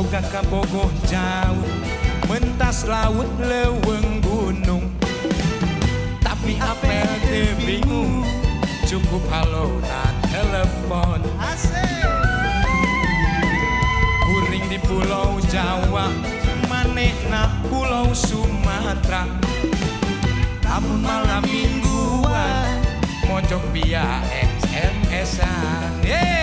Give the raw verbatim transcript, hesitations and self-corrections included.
kakak bogoh jauh, mentas laut leweng gunung. Tapi apel teu bingung, cukup halo na telepon. Kuring di pulau Jawa, manehna pulau Sumatera. Lamun malam mingguan, mojok via S M S-an.